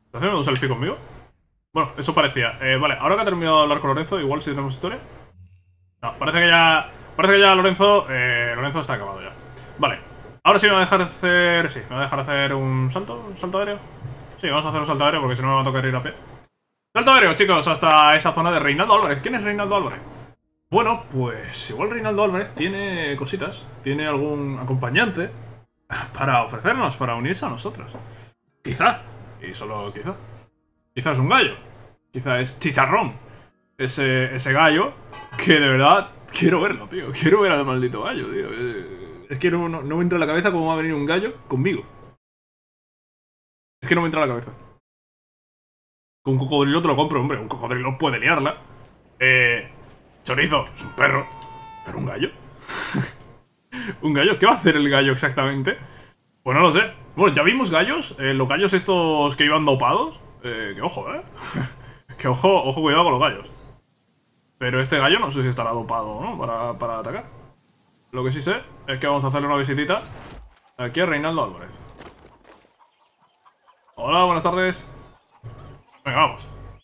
¿Estás haciendo un selfie conmigo? Bueno, eso parecía. Vale, ahora que ha terminado de hablar con Lorenzo, igual si tenemos historia. No, parece que ya. Parece que ya Lorenzo. Lorenzo está acabado ya. Vale. Ahora sí me va a dejar hacer. Sí, me va a dejar hacer un salto. ¿Un salto aéreo? Sí, vamos a hacer un salto aéreo porque si no me va a tocar ir a pie. Salto aéreo, chicos, hasta esa zona de Reinaldo Álvarez. ¿Quién es Reinaldo Álvarez? Bueno, pues igual Reinaldo Álvarez tiene cositas. Tiene algún acompañante para ofrecernos, para unirse a nosotros. Quizá. Y solo quizá. Quizá es un gallo. Quizá es Chicharrón. Ese gallo que de verdad quiero verlo, tío. Quiero ver al maldito gallo, tío. Es que no me entra en la cabeza cómo va a venir un gallo conmigo. Es que no me entra en la cabeza. Con un cocodrilo te lo compro, hombre. Un cocodrilo puede liarla. Chorizo, es un perro. Pero un gallo. ¿Un gallo? ¿Qué va a hacer el gallo exactamente? Pues no lo sé. Bueno, ya vimos gallos. Los gallos estos que iban dopados. Que ojo, Que ojo, cuidado con los gallos. Pero este gallo no sé si estará dopado o no para atacar. Lo que sí sé es que vamos a hacerle una visitita aquí a Reinaldo Álvarez. Hola, buenas tardes. Venga, vamos.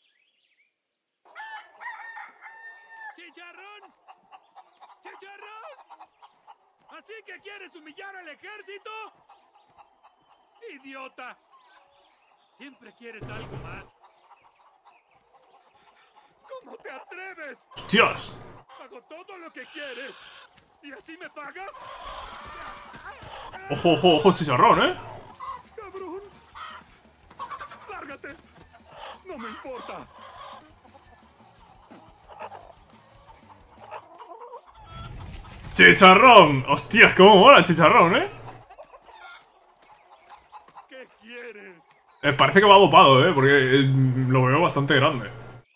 ¡Chicharrón! ¡Chicharrón! ¿Así que quieres humillar al ejército? ¡Idiota! Siempre quieres algo más. ¿Cómo te atreves? ¡Hostias! Hago todo lo que quieres. ¿Y así me pagas? Ojo, ojo, ojo, Chicharrón, ¡Cabrón! ¡Lárgate! No me importa. ¡Chicharrón! ¡Hostias, cómo mola Chicharrón, ¿Qué quieres? Parece que va dopado, porque lo veo bastante grande.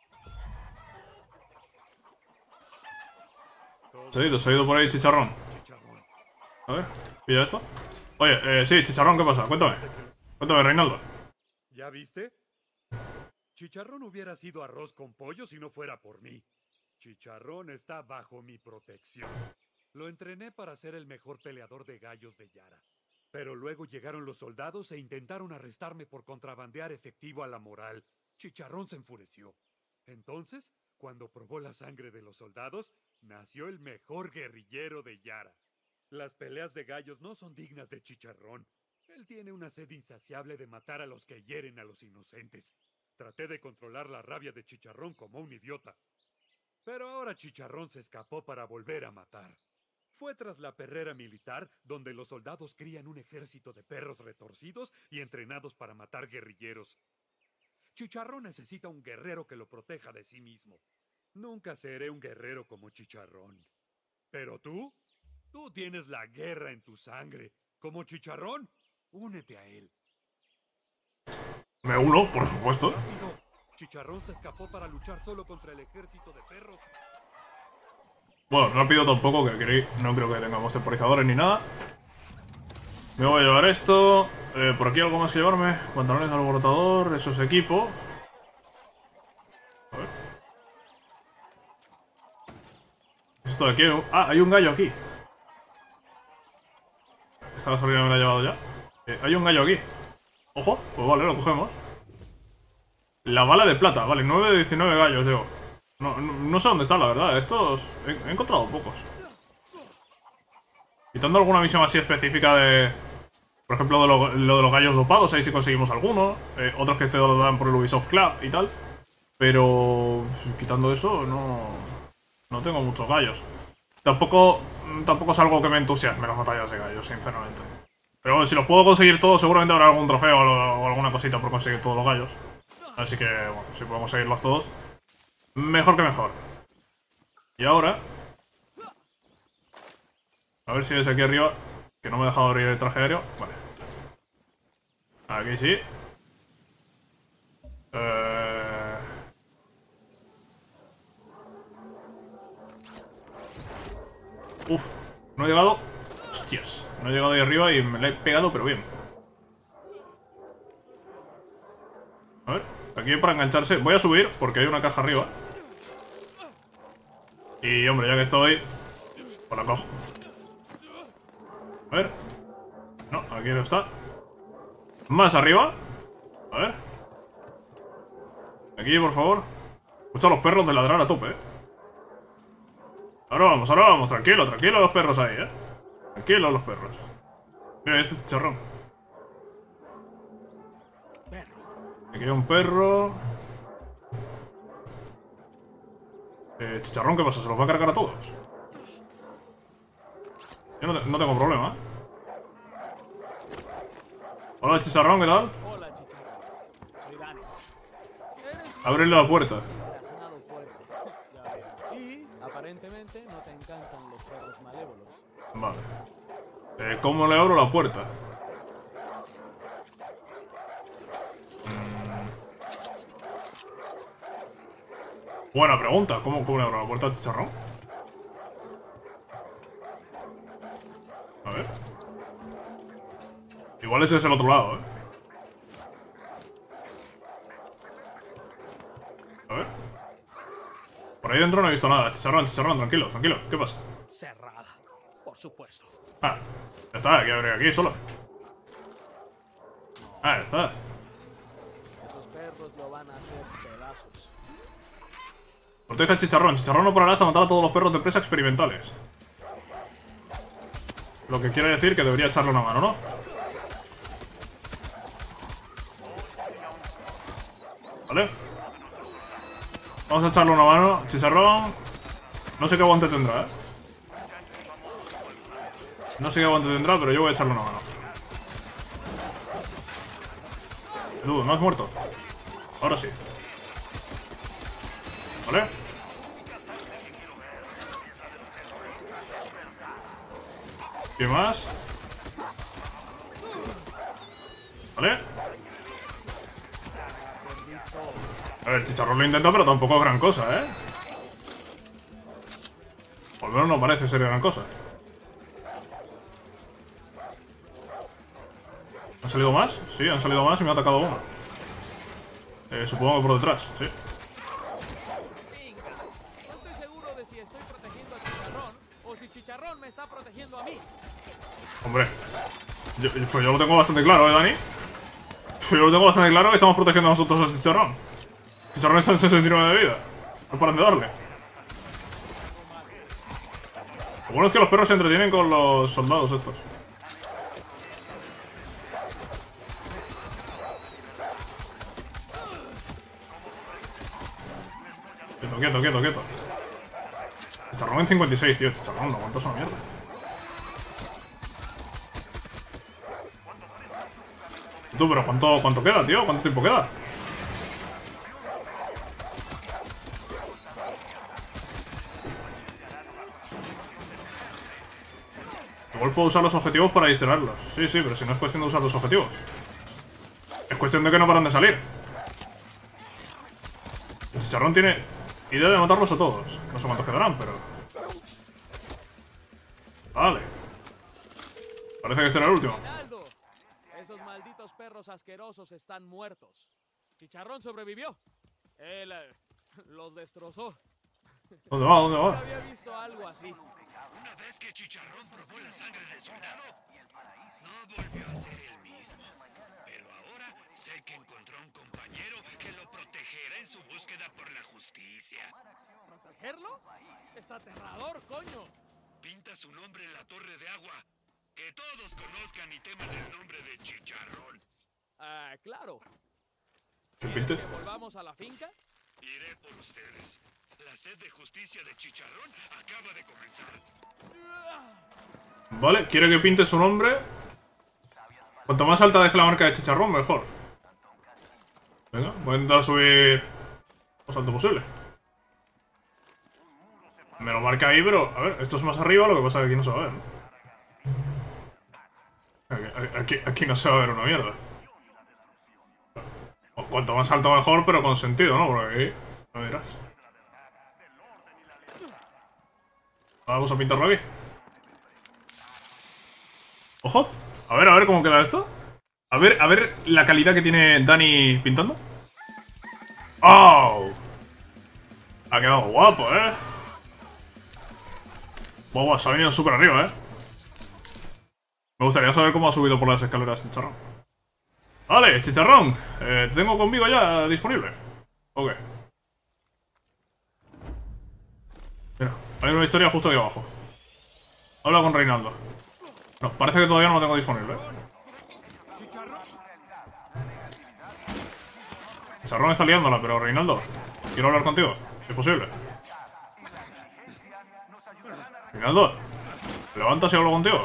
Se ha ido por ahí Chicharrón. Chicharrón. A ver, pilla esto. Oye, sí, Chicharrón, ¿qué pasa? Cuéntame. Cuéntame, Reinaldo. ¿Ya viste? Chicharrón hubiera sido arroz con pollo si no fuera por mí. Chicharrón está bajo mi protección. Lo entrené para ser el mejor peleador de gallos de Yara. Pero luego llegaron los soldados e intentaron arrestarme por contrabandear efectivo a la moral. Chicharrón se enfureció. Entonces, cuando probó la sangre de los soldados, nació el mejor guerrillero de Yara. Las peleas de gallos no son dignas de Chicharrón. Él tiene una sed insaciable de matar a los que hieren a los inocentes. Traté de controlar la rabia de Chicharrón como un idiota. Pero ahora Chicharrón se escapó para volver a matar. Fue tras la perrera militar, donde los soldados crían un ejército de perros retorcidos y entrenados para matar guerrilleros. Chicharrón necesita un guerrero que lo proteja de sí mismo. Nunca seré un guerrero como Chicharrón. Pero tú tienes la guerra en tu sangre. Como Chicharrón, únete a él. Me uno, por supuesto. ¡Rápido! Chicharrón se escapó para luchar solo contra el ejército de perros. Bueno, rápido tampoco, que no creo que tengamos temporizadores ni nada. Me voy a llevar esto. Por aquí algo más que llevarme. Pantalones alborotador, eso es equipo. A ver. Esto de aquí. Ah, hay un gallo aquí. Esta gasolina me la he llevado ya. Hay un gallo aquí. Ojo, pues vale, lo cogemos. La bala de plata, vale, 9 de 19 gallos llevo. No sé dónde están, la verdad. Estos he encontrado pocos. Quitando alguna misión así específica de... Por ejemplo, lo de los gallos dopados, ahí sí conseguimos alguno. Otros que te lo dan por el Ubisoft Club y tal. Pero quitando eso, no tengo muchos gallos. Tampoco es algo que me entusiasme las batallas de gallos, sinceramente. Pero bueno, si los puedo conseguir todos, seguramente habrá algún trofeo o alguna cosita por conseguir todos los gallos. Así que, bueno, si podemos conseguirlos todos, mejor que mejor. Y ahora... A ver si es aquí arriba, que no me he dejado abrir el traje aéreo. Vale. Aquí sí. Uf, no he llegado. Hostias, no he llegado ahí arriba y me la he pegado, pero bien. A ver, aquí para engancharse. Voy a subir porque hay una caja arriba. Y hombre, ya que estoy, pues la cojo. A ver. No, aquí no está. Más arriba. A ver. Aquí, por favor. Escucha a los perros de ladrar a tope, Ahora vamos, tranquilo, tranquilo los perros ahí, Tranquilos los perros. Mira, este chicharrón. Aquí hay un perro. Chicharrón, ¿qué pasa? ¿Se los va a cargar a todos? Yo no tengo problema, Hola, chicharrón, ¿qué tal? Hola, Chicharrón. Soy Dani. Ábrele la puerta. Y aparentemente no te encantan los perros malévolos. Vale. ¿Cómo le abro la puerta? Buena pregunta. ¿Cómo le abro la puerta al chicharrón? A ver. Igual ese es el otro lado, A ver. Por ahí dentro no he visto nada. Chicharrón, tranquilo, tranquilo. ¿Qué pasa? Cerrada, por supuesto. Ah, ya está, que abrir aquí solo. Ah, ya está. Esos perros lo van a hacer pedazos. Protege al chicharrón. Chicharrón no parará hasta matar a todos los perros de presa experimentales. Lo que quiere decir que debería echarle una mano, ¿no? ¿Vale? Vamos a echarle una mano. Chicharrón. No sé qué aguante tendrá, No sé qué aguante tendrá, pero yo voy a echarle una mano. Dudo, ¿no has muerto? Ahora sí. ¿Vale? ¿Qué más? ¿Vale? A ver, Chicharrón lo intenta, pero tampoco es gran cosa, Por lo menos no parece ser gran cosa. ¿Han salido más? Sí, han salido más y me ha atacado uno. Supongo que por detrás, sí. No estoy seguro de si estoy protegiendo a Chicharrón o si Chicharrón me está protegiendo a mí. Hombre, pues yo lo tengo bastante claro, Dani? Yo lo tengo bastante claro que estamos protegiendo a nosotros al Chicharrón. Chicharrón está en 69 de vida. No paran de darle. Lo bueno es que los perros se entretienen con los soldados estos. Quieto. Chicharrón en 56, tío. Chicharrón, no aguantas una mierda. Tú, pero ¿cuánto queda, tío? ¿Cuánto tiempo queda? Igual puedo usar los objetivos para distraerlos. Sí, pero si no es cuestión de usar los objetivos. Es cuestión de que no paran de salir. El Chicharrón tiene idea de matarlos a todos. No sé cuántos quedarán, pero... Vale. Parece que este era el último. ¡Ronaldo! Esos malditos perros asquerosos están muertos. Chicharrón sobrevivió. Él los destrozó. ¿Dónde va? Nunca había visto algo así. Una vez que Chicharrón probó la sangre del soldado, no volvió a ser el mismo. Pero ahora sé que encontró un compañero que lo protegerá en su búsqueda por la justicia. ¿Protegerlo? Es aterrador, coño. Pinta su nombre en la torre de agua. Que todos conozcan y teman el nombre de Chicharrón. Ah, claro. ¿Qué ¿Quieres pinte? que volvamos a la finca? Iré por ustedes. La sed de justicia de Chicharrón acaba de comenzar. Vale, quiere que pinte su nombre. Cuanto más alta deje la marca de Chicharrón, mejor. Venga, voy a intentar subir lo más alto posible. Me lo marca ahí, pero... A ver, esto es más arriba, lo que pasa es que aquí no se va a ver, ¿no? Aquí no se va a ver una mierda. Cuanto más alto mejor, pero con sentido, ¿no? Porque aquí... No dirás. Vamos a pintarlo aquí. ¡Ojo! A ver cómo queda esto. A ver la calidad que tiene Dani pintando. ¡Oh! Ha quedado guapo, Wow, se ha venido súper arriba, Me gustaría saber cómo ha subido por las escaleras Chicharrón. Vale, Chicharrón. Te tengo conmigo ya disponible. Ok. Mira, hay una historia justo aquí abajo. Habla con Reinaldo. No, parece que todavía no lo tengo disponible. Chicharrón está liándola, pero Reinaldo, quiero hablar contigo, si es posible. Reinaldo, levantas y hablo contigo.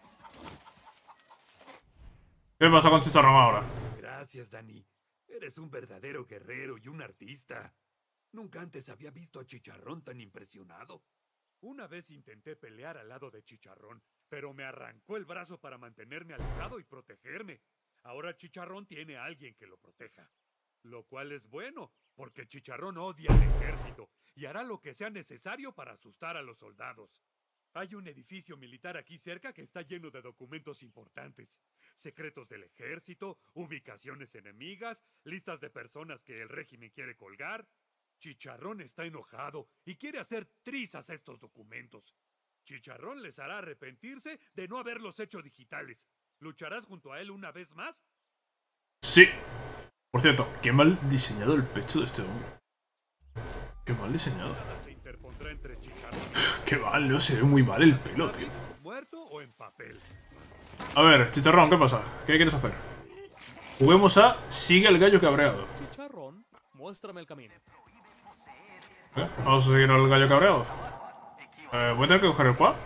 ¿Qué pasa con Chicharrón ahora? Gracias, Dani. Eres un verdadero guerrero y un artista. Nunca antes había visto a Chicharrón tan impresionado. Una vez intenté pelear al lado de Chicharrón, pero me arrancó el brazo para mantenerme alejado y protegerme. Ahora Chicharrón tiene a alguien que lo proteja. Lo cual es bueno, porque Chicharrón odia al ejército y hará lo que sea necesario para asustar a los soldados. Hay un edificio militar aquí cerca que está lleno de documentos importantes. Secretos del ejército, ubicaciones enemigas, listas de personas que el régimen quiere colgar. Chicharrón está enojado y quiere hacer trizas a estos documentos. Chicharrón les hará arrepentirse de no haberlos hecho digitales. ¿Lucharás junto a él una vez más? Sí. Por cierto, qué mal diseñado el pecho de este hombre. Qué mal diseñado. Nada se interpondrá entre Chicharrón. Qué mal, no se ve muy mal el pelo, tío. ¿Muerto o en papel? A ver, Chicharrón, ¿qué pasa? ¿Qué quieres hacer? Juguemos a Sigue el gallo cabreado. Chicharrón, muéstrame el camino. Vamos a seguir al gallo cabreado. Voy a tener que coger el quad.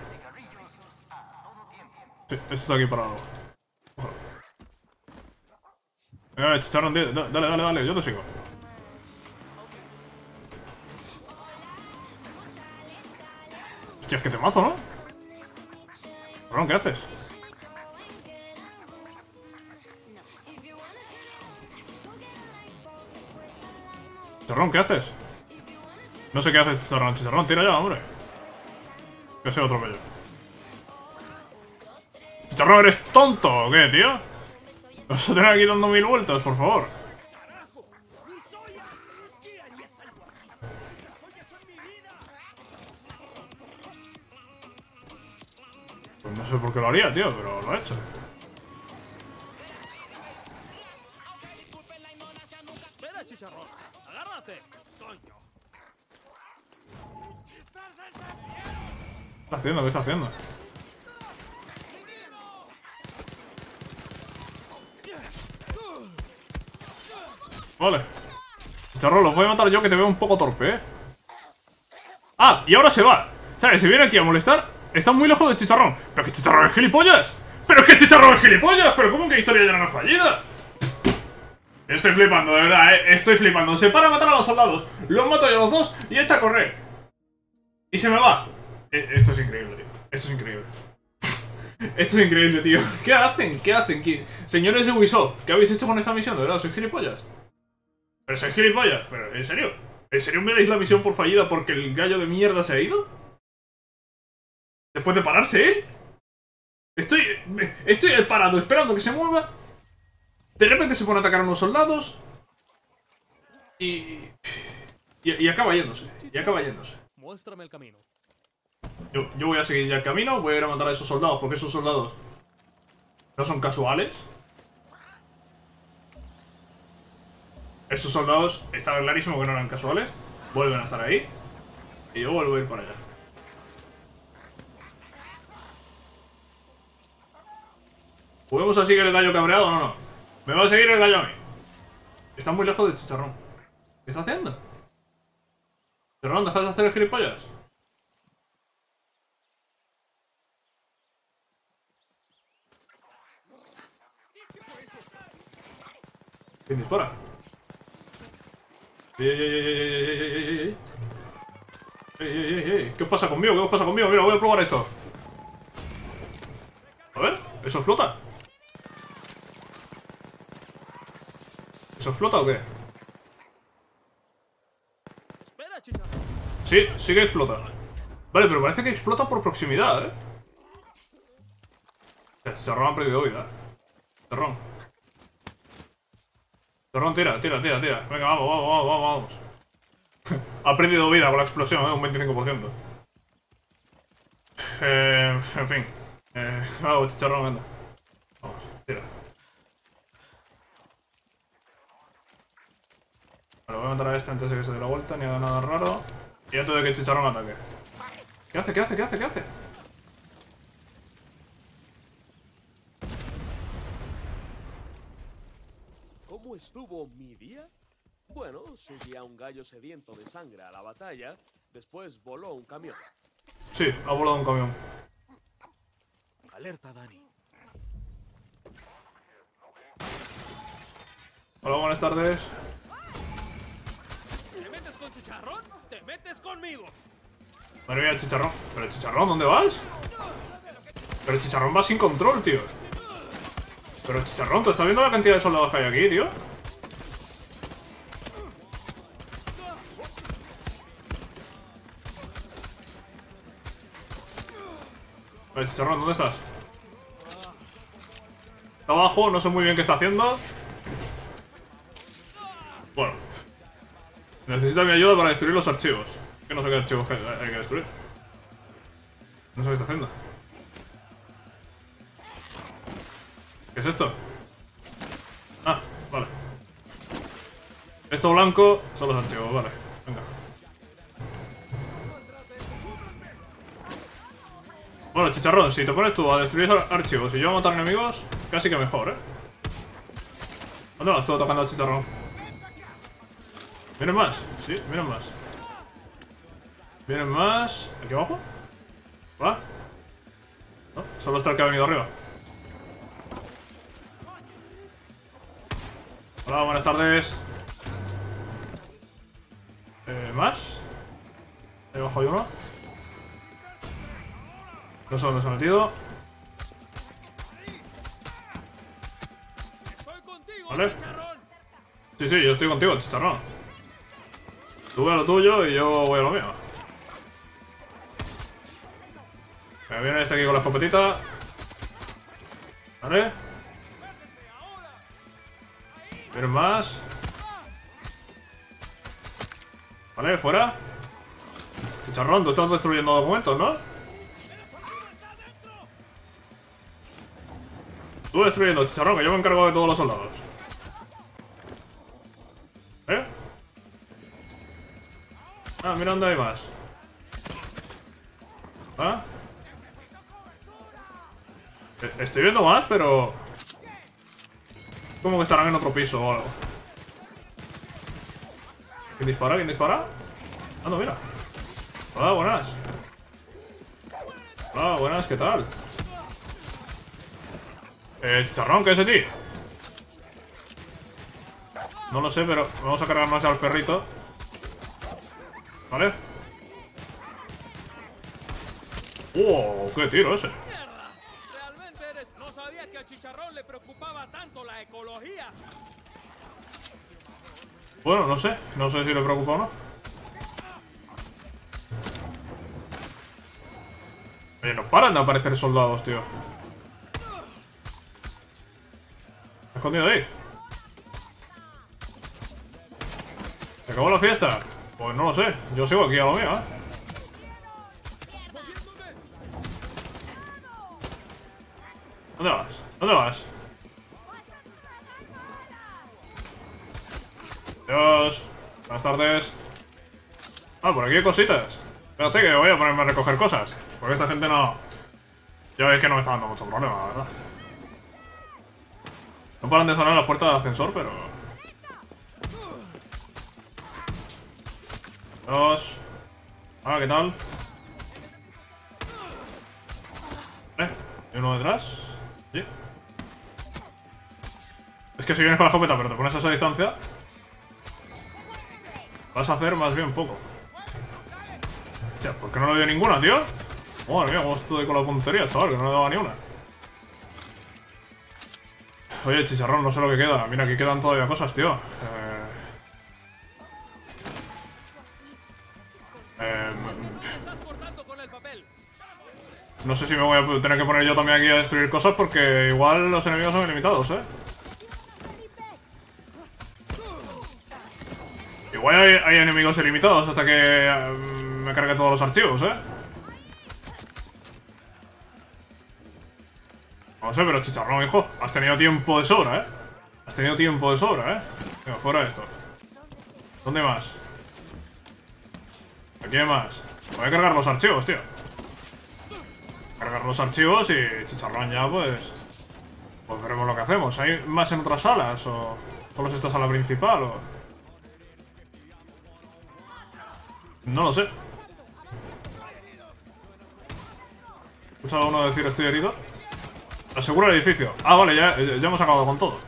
Sí, esto está aquí parado. Chicharrón, dale, yo te sigo. Hostia, es que te mazo, ¿no? Chicharrón, ¿qué haces? Chicharrón, ¿qué haces? No sé qué hace Chicharrón. Chicharrón, tira ya, hombre. Que sea otro pello. Chicharrón, ¿eres tonto o qué, tío? Vas a tener aquí dando 1000 vueltas, por favor. Pues no sé por qué lo haría, tío, pero lo ha hecho. Espera, Chicharrón. Agárrate, coño. ¿Qué está haciendo? ¿Qué está haciendo? Vale. Chicharrón, los voy a matar yo, que te veo un poco torpe, ¿eh? Ah, y ahora se va. ¿Sabes? Se viene aquí a molestar. Está muy lejos de Chicharrón. ¿Pero que Chicharrón es gilipollas? ¿Pero es que Chicharrón es gilipollas? ¿Pero cómo que historia ya no es fallida? Estoy flipando, de verdad, estoy flipando. Se para a matar a los soldados. Los mato yo a los dos y echa a correr. Y se me va. Esto es increíble, tío. Esto es increíble. Esto es increíble, tío. ¿Qué hacen? ¿Qué hacen? Señores de Ubisoft, ¿qué habéis hecho con esta misión? De verdad, ¿sois gilipollas? ¿Pero sois gilipollas? ¿Pero en serio? ¿En serio me dais la misión por fallida porque el gallo de mierda se ha ido? ¿Después de pararse él? Estoy parado esperando que se mueva. De repente se pone a atacar a unos soldados. Y acaba yéndose. Y acaba yéndose. Muéstrame el camino. Yo voy a seguir ya el camino. Voy a ir a matar a esos soldados porque esos soldados no son casuales. Esos soldados estaba clarísimo que no eran casuales. Vuelven a estar ahí. Y yo vuelvo a ir para allá. ¿Podemos a seguir el gallo cabreado o no? ¿Me va a seguir el gallo a mí? Está muy lejos de Chicharrón. ¿Qué está haciendo? Chicharrón, ¿dejas de hacer el gilipollas? ¿Quién dispara? ¡Ey! ¿Qué os pasa conmigo? ¿Qué os pasa conmigo? Mira, voy a probar esto. A ver, ¿eso explota? ¿Eso explota o qué? Espera, Chicharrón. Sí, sí que explota. Vale, pero parece que explota por proximidad, ¿eh? El Chicharrón ha perdido vida. Chicharrón. Chicharrón, tira. Venga, vamos. Ha perdido vida con la explosión, un 25%. En fin. Vamos, Chicharrón, anda. Vamos, tira. Vale, voy a matar a este antes de que se dé la vuelta, ni haga nada raro. Y antes de que Chicharrón ataque. ¿Qué hace? ¿Qué hace? ¿Qué hace? ¿Qué hace? ¿Cómo estuvo mi día? Bueno, seguí a un gallo sediento de sangre a la batalla. Después voló un camión. Sí, ha volado un camión. Alerta, Dani. Hola, buenas tardes. ¿Te metes con Chicharrón? ¡Te metes conmigo! Madre mía, Chicharrón. ¿Pero Chicharrón, dónde vas? Pero Chicharrón va sin control, tío. Pero Chicharrón, ¿tú estás viendo la cantidad de soldados que hay aquí, tío? Vale, Chicharrón, ¿dónde estás? Está abajo, no sé muy bien qué está haciendo. Bueno. Necesita mi ayuda para destruir los archivos. Que no sé qué archivos hay que destruir. No sé qué está haciendo. ¿Qué es esto? Ah, vale. Esto blanco son los archivos, vale. Venga. Bueno, Chicharrón, si te pones tú a destruir archivos y yo a matar enemigos, casi que mejor, ¿eh? ¿Dónde vas tú atacando al Chicharrón? ¿Vienen más? Sí, vienen más. ¿Vienen más? ¿Aquí abajo? ¿Va? No, solo está el que ha venido arriba. Hola, buenas tardes. ¿Más? Ahí abajo hay uno. No sé dónde se ha metido. Vale. Sí, sí, yo estoy contigo, Chicharrón. Tú ve a lo tuyo y yo voy a lo mío. Me viene este aquí con la escopetita. Vale. Vienen más. Vale, fuera. Chicharrón, tú estás destruyendo documentos, ¿no? Tú destruyendo, Chicharrón, que yo me encargo de todos los soldados. ¿Eh? Ah, mira dónde hay más. ¿Ah? Estoy viendo más, pero... como que estarán en otro piso o algo. ¿Quién dispara? ¿Quién dispara? Ah, no, mira. Hola, buenas. Hola, buenas, ¿qué tal? Chicharrón, ¿qué es de ti? No lo sé, pero vamos a cargarnos al perrito. ¿Vale? ¡Qué tiro ese! ¡Mierda! Realmente eres... No sabía que a Chicharrón le preocupaba tanto la ecología. Bueno, no sé. No sé si le preocupa o no. Oye, no paran de aparecer soldados, tío. ¿Se ha escondido ahí? ¿Se acabó la fiesta? Pues no lo sé. Yo sigo aquí a lo mío, ¿eh? ¿Dónde vas? ¿Dónde vas? Adiós. Buenas tardes. Ah, por aquí hay cositas. Espérate que voy a ponerme a recoger cosas. Porque esta gente no... ya veis que no me está dando mucho problema, la verdad. No paran de sonar las puertas del ascensor, pero... Dos. Ah, ¿qué tal? ¿Hay uno detrás? Sí. Es que si vienes con la escopeta pero te pones a esa distancia, vas a hacer más bien poco. Hostia, ¿por qué no le doy ninguna, tío? Madre mía, cómo estoy con la puntería, chaval, que no le daba ni una. Oye, Chicharrón, no sé lo que queda. Mira, aquí quedan todavía cosas, tío. No sé si me voy a tener que poner yo también aquí a destruir cosas porque igual los enemigos son ilimitados, ¿eh? Igual hay enemigos ilimitados hasta que me cargue todos los archivos, ¿eh? No sé, pero Chicharrón, hijo, has tenido tiempo de sobra, ¿eh? Has tenido tiempo de sobra, ¿eh? Venga, fuera esto. ¿Dónde hay más? Aquí hay más. Voy a cargar los archivos, tío. Cargar los archivos y Chicharrón ya, pues veremos lo que hacemos. ¿Hay más en otras salas? ¿O solo es esta sala principal? ¿O...? No lo sé. ¿He escuchado a uno decir estoy herido? Asegura el edificio. Ah, vale, ya hemos acabado con todo.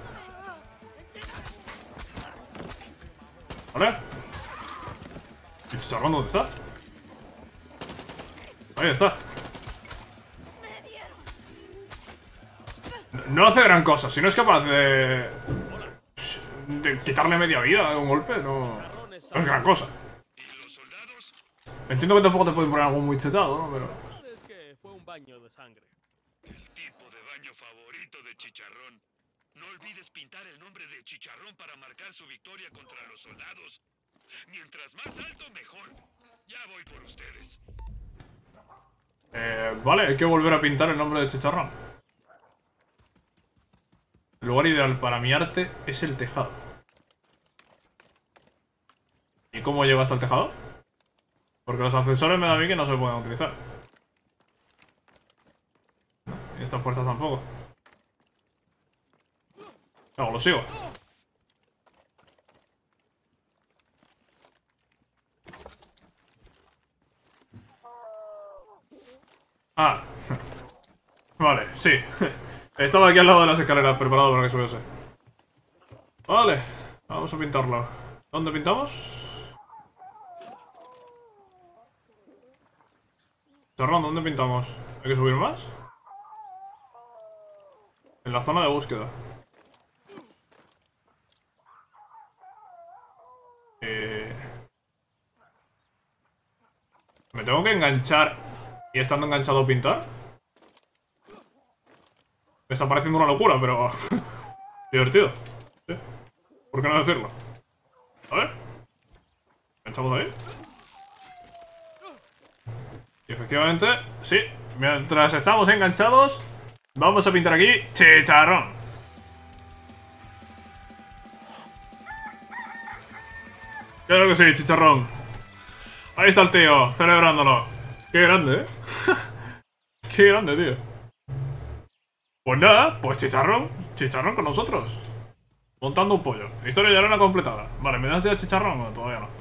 ¿Vale? ¿Y Chicharrón dónde está? Ahí está. No hace gran cosa. Si no es capaz de quitarle media vida de un golpe, no es gran cosa. Entiendo que tampoco te pueden poner algo muy chetado, ¿no? Pero... Es que fue un baño de sangre. El tipo de baño favorito de Chicharrón. No olvides pintar el nombre de Chicharrón para marcar su victoria contra los soldados. Mientras más alto, mejor. Ya voy por ustedes. Vale, hay que volver a pintar el nombre de Chicharrón. El lugar ideal para mi arte es el tejado. ¿Y cómo llego hasta el tejado? Porque los ascensores me da a mí que no se pueden utilizar. Y estas puertas tampoco. No, lo sigo. Ah. Vale, sí. Estaba aquí al lado de las escaleras, preparado para que subiese. Vale, vamos a pintarlo. ¿Dónde pintamos? Chicharrón, ¿dónde pintamos? ¿Hay que subir más? En la zona de búsqueda. ¿Me tengo que enganchar y estando enganchado pintar? Me está pareciendo una locura, pero... divertido. ¿Sí? ¿Por qué no decirlo? A ver. Enganchamos ahí. Y efectivamente, sí. Mientras estamos enganchados, vamos a pintar aquí Chicharrón. Claro que sí, Chicharrón. Ahí está el tío, celebrándolo. Qué grande, ¿eh? Qué grande, tío. Pues nada, pues Chicharrón. Chicharrón con nosotros. Montando un pollo. Historia ya no completada. Vale, ¿me das ya Chicharrón? No, todavía no.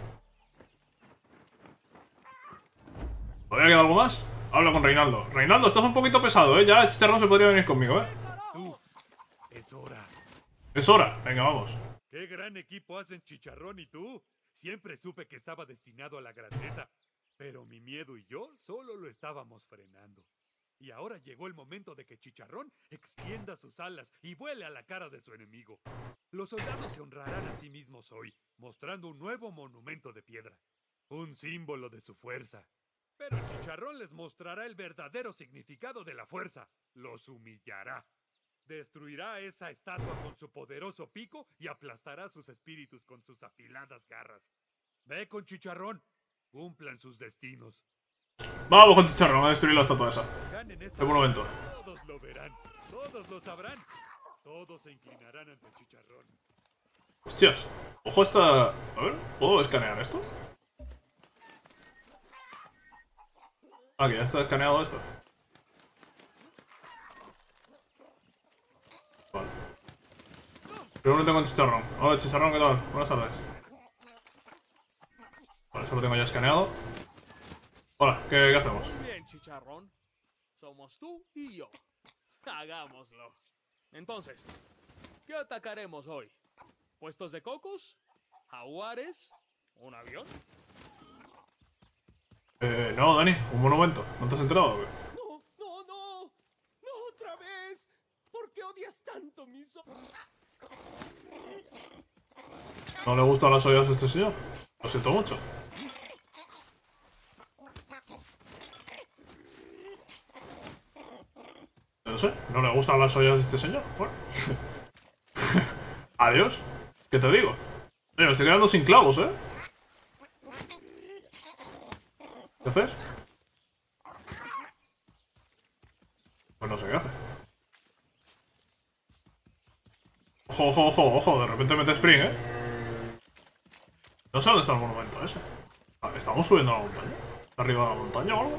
¿Todavía queda algo más? Habla con Reinaldo. Reinaldo, estás un poquito pesado, ¿eh? Ya Chicharrón se podría venir conmigo, ¿eh? Tú, es hora. Es hora. Venga, vamos. ¡Qué gran equipo hacen Chicharrón y tú! Siempre supe que estaba destinado a la grandeza, pero mi miedo y yo solo lo estábamos frenando. Y ahora llegó el momento de que Chicharrón extienda sus alas y vuele a la cara de su enemigo. Los soldados se honrarán a sí mismos hoy, mostrando un nuevo monumento de piedra. Un símbolo de su fuerza. Pero Chicharrón les mostrará el verdadero significado de la fuerza. Los humillará. Destruirá esa estatua con su poderoso pico y aplastará sus espíritus con sus afiladas garras. Ve con Chicharrón. Cumplan sus destinos. Vamos con Chicharrón a destruir la estatua esa. Ganen esta De monumento. batalla. Todos lo verán. Todos lo sabrán. Todos se inclinarán ante Chicharrón. Hostias. Ojo esta... A ver, ¿puedo escanear esto? Ah, que ya está escaneado esto. Vale. Primero tengo un Chicharrón. Hola, Chicharrón, ¿qué tal? Buenas tardes. Vale, eso lo tengo ya escaneado. Hola, ¿qué hacemos? Bien, Chicharrón. Somos tú y yo. Hagámoslo. Entonces, ¿qué atacaremos hoy? ¿Puestos de cocos? ¿Jaguares? ¿Un avión? No, Dani, un monumento. ¿No te has enterado o qué? ¡No, no, no! ¡No otra vez! ¿Por qué odias tanto mis ¿No le gustan las ollas a este señor? Lo siento mucho. No sé, ¿no le gustan las ollas a este señor? Bueno. Adiós. ¿Qué te digo? Oye, me estoy quedando sin clavos, ¿eh? ¿Qué haces? Pues no sé qué hace. Ojo, ojo, ojo, ojo. De repente mete Spring, ¿eh? No sé dónde está el monumento ese. ¿Estamos subiendo a la montaña? ¿Está arriba de la montaña o algo?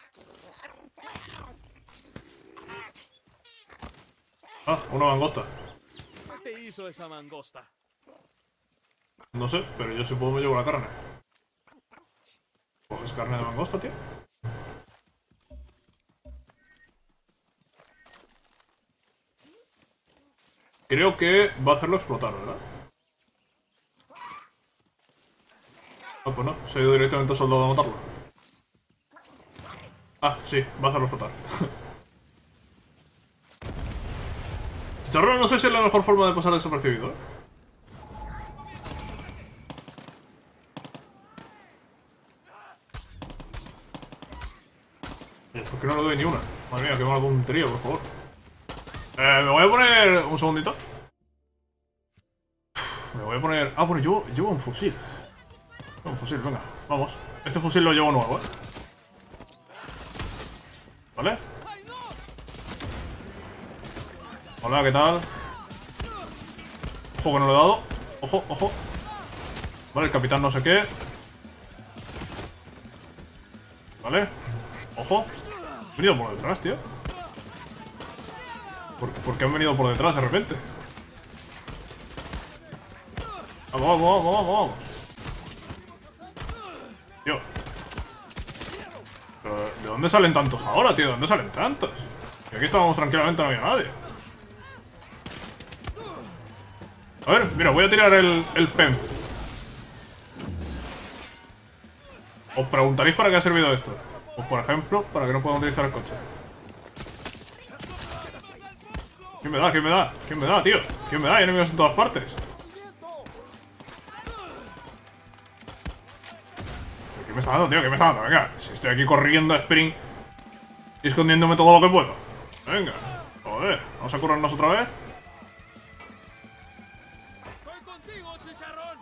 Ah, una mangosta. ¿Qué te hizo esa mangosta? No sé, pero yo si puedo me llevo la carne. ¿Coges carne de mangosta, tío? Creo que va a hacerlo explotar, ¿verdad? Ah, pues no, se ha ido directamente al soldado a matarlo. Ah, sí, va a hacerlo explotar. Chicharrón no sé si es la mejor forma de pasar desapercibido, ¿eh? ¿Por qué no le doy ni una? Madre mía, qué mala puntería, por favor. Me voy a poner... un segundito. Me voy a poner... Ah, bueno, llevo un fusil. Un fusil, venga, vamos. Este fusil lo llevo nuevo, ¿eh? ¿Vale? Hola, ¿qué tal? Ojo que no lo he dado. Ojo, ojo. Vale, el capitán no sé qué. Vale. Ojo. Han venido por detrás, tío. ¿Por qué han venido por detrás de repente? Vamos, vamos, vamos, vamos. Tío. ¿Pero de dónde salen tantos ahora, tío? ¿De dónde salen tantos? Y aquí estábamos tranquilamente, no había nadie. A ver, mira, voy a tirar el pen. Os preguntaréis para qué ha servido esto. Pues por ejemplo, para que no puedan utilizar el coche. ¿Quién me da? ¿Quién me da? ¿Quién me da, tío? ¿Quién me da? Hay enemigos en todas partes. ¿Qué me está dando, tío? ¿Qué me está dando? Venga, si estoy aquí corriendo a sprint y escondiéndome todo lo que puedo. Venga, joder, vamos a curarnos otra vez. Estoy contigo, chicharrón.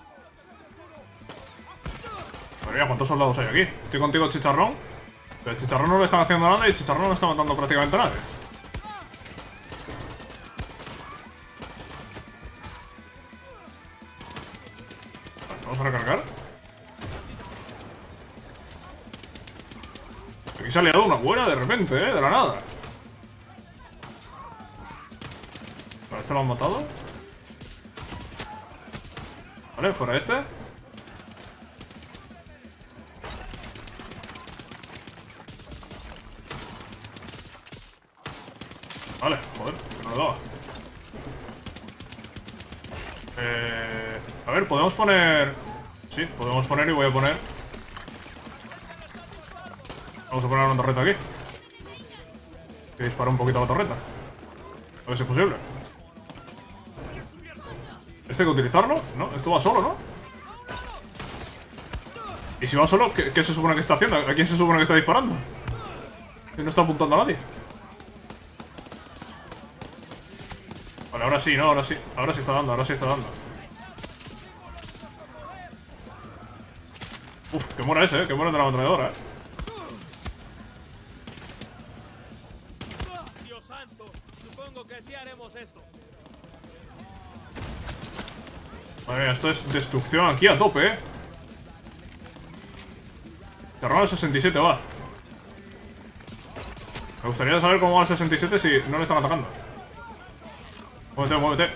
Madre mía, ¿cuántos soldados hay aquí? Estoy contigo, chicharrón. Pero el chicharrón no le están haciendo nada y el chicharrón no está matando prácticamente a nadie. Vale, vamos a recargar. Aquí se ha liado una buena de repente, de la nada. Vale, este lo han matado. Vale, fuera este. Vale, joder, que no le daba. A ver, podemos poner... Sí, podemos poner y voy a poner... Vamos a poner una torreta aquí. Que dispara un poquito la torreta. A ver si es posible. ¿Este hay que utilizarlo? No, esto va solo, ¿no? Y si va solo, ¿qué se supone que está haciendo? ¿A quién se supone que está disparando? Que no está apuntando a nadie. Vale, ahora sí, ¿no? Ahora sí. Ahora sí está dando, ahora sí está dando. Uf, que muera ese, que muera de la ametralladora, Dios santo, supongo que sí haremos esto. Madre mía, esto es destrucción aquí a tope, Terror al 67, va. Me gustaría saber cómo va el 67 si no le están atacando. Muévete, muévete.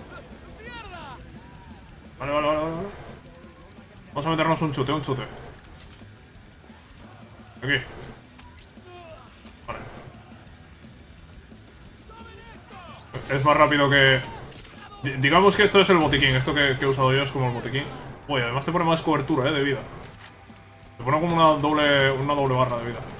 Vale, vale, vale, vale. Vamos a meternos un chute, Aquí. Vale. Es más rápido que... Digamos que esto es el botiquín. Esto que he usado yo es como el botiquín. Uy, además te pone más cobertura, de vida. Te pone como una doble barra de vida.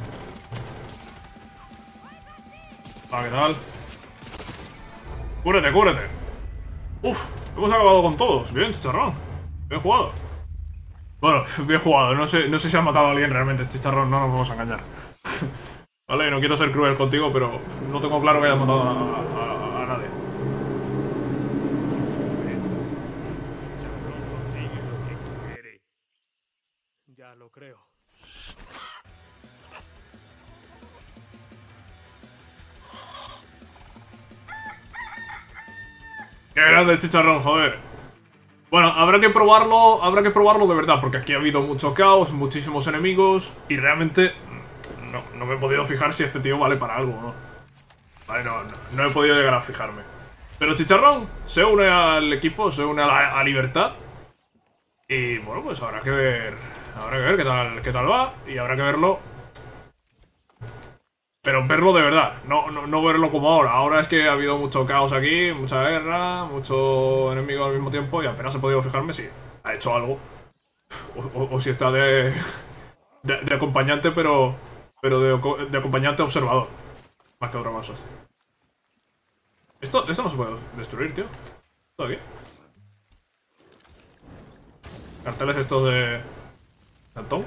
Ah, ¿qué tal? ¡Cúrete, cúrete! ¡Uf! Hemos acabado con todos. Bien, chicharrón. Bien jugado. Bueno, bien jugado. No sé si has matado a alguien realmente, chicharrón. No nos vamos a engañar. Vale, no quiero ser cruel contigo, pero no tengo claro que hayas matado a nadie. Chicharrón consigue lo que quiere. Ya lo creo. ¡Qué grande el chicharrón, joder! Bueno, habrá que probarlo de verdad, porque aquí ha habido mucho caos, muchísimos enemigos, y realmente no me he podido fijar si este tío vale para algo o no. Vale, no he podido llegar a fijarme. Pero Chicharrón se une al equipo, se une a Libertad. Y bueno, pues habrá que ver qué tal va, y habrá que verlo. Pero verlo de verdad, no verlo como ahora. Ahora es que ha habido mucho caos aquí, mucha guerra, mucho enemigo al mismo tiempo, y apenas he podido fijarme si ha hecho algo. O si está de acompañante, pero de acompañante observador. Más que otra cosa. Esto no se puede destruir, tío. ¿Esto de aquí? Carteles estos de... ¿Antón?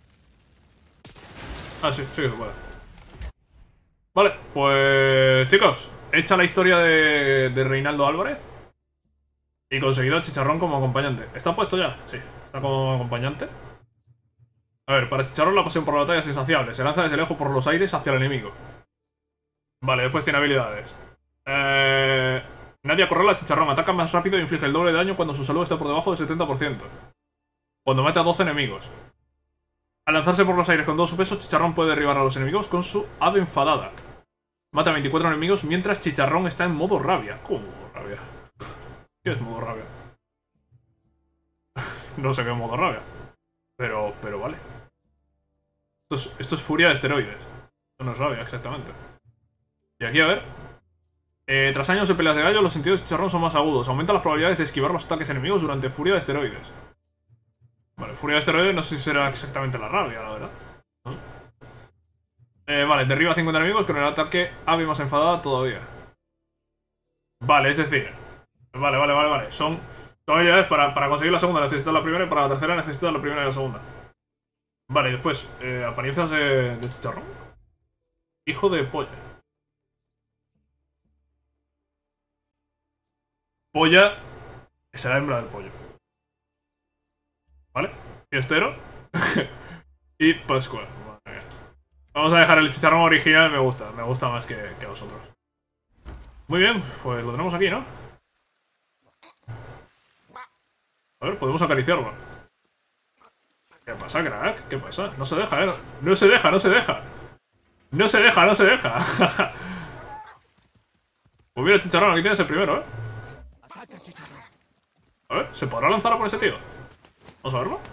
Ah, sí que se puede. Vale, pues... chicos, hecha la historia de Reinaldo Álvarez. Y conseguido a Chicharrón como acompañante. ¿Está puesto ya? Sí, está como acompañante. A ver, para Chicharrón la pasión por la batalla es insaciable. Se lanza desde lejos por los aires hacia el enemigo. Vale, después tiene habilidades. Nadia Corral a Chicharrón. Ataca más rápido e inflige el doble de daño cuando su salud está por debajo del 70%. Cuando mata a 12 enemigos. Al lanzarse por los aires con todo su peso, Chicharrón puede derribar a los enemigos con su ave enfadada. Mata a 24 enemigos mientras Chicharrón está en modo rabia. ¿Cómo modo rabia? ¿Qué es modo rabia? No sé qué es modo rabia. Pero vale. Esto es furia de esteroides. Esto no es rabia, exactamente. Y aquí, a ver. Tras años de peleas de gallo, los sentidos de Chicharrón son más agudos. Aumenta las probabilidades de esquivar los ataques enemigos durante furia de esteroides. Vale, furia de esteroides no sé si será exactamente la rabia, la verdad. No sé. Vale, derriba a 50 enemigos con el ataque ave más enfadada todavía. Vale, es decir... Vale. Son habilidades para conseguir la segunda necesitas la primera y para la tercera necesitas la primera y la segunda. Vale, después, apariencias de Chicharrón. Hijo de polla. Polla es la hembra del pollo. ¿Vale? Fiestero. Y Pascua. Vamos a dejar el Chicharrón original, me gusta más que los otros. Muy bien, pues lo tenemos aquí, ¿no? A ver, podemos acariciarlo. ¿Qué pasa, crack? ¿Qué pasa? No se deja, ¿eh? No se deja. Pues mira, Chicharrón, aquí tienes el primero, ¿eh? A ver, ¿se podrá lanzar a por ese tío? Vamos a verlo.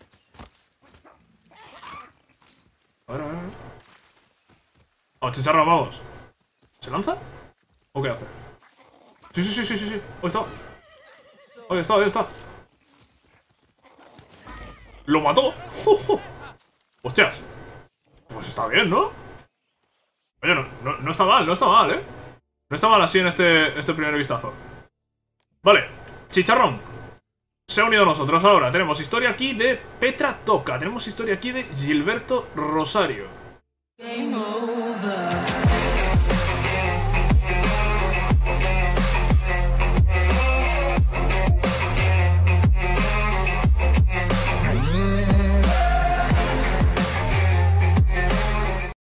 A ver. Vamos, Chicharrón, vamos. ¿Se lanza? ¿O qué hace? Sí. Ahí está. ¡Lo mató! ¡Hostias! Pues está bien, ¿no? Oye, no está mal, ¿eh? No está mal así en este primer vistazo. Vale, Chicharrón se ha unido a nosotros ahora. Tenemos historia aquí de Petra Toca. Tenemos historia aquí de Gilberto Rosario.